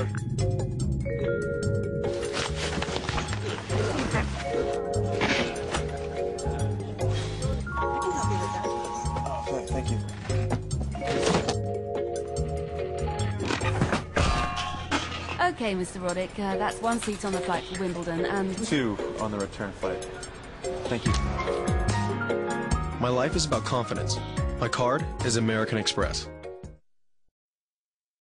Thank you. Okay, Mr. Roddick, that's 1 seat on the flight for Wimbledon and... 2 on the return flight. Thank you. My life is about confidence. My card is American Express.